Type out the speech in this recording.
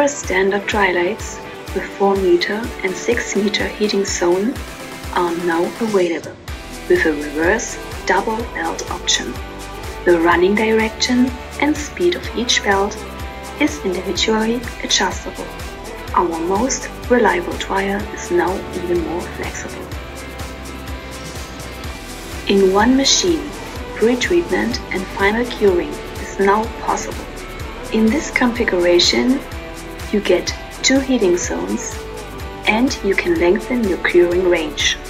Our standard Drylights with 4 meter and 6 meter heating zone are now available with a reverse double belt option. The running direction and speed of each belt is individually adjustable. Our most reliable dryer is now even more flexible. In one machine, pre-treatment and final curing is now possible. In this configuration, you get 2 heating zones and you can lengthen your curing range.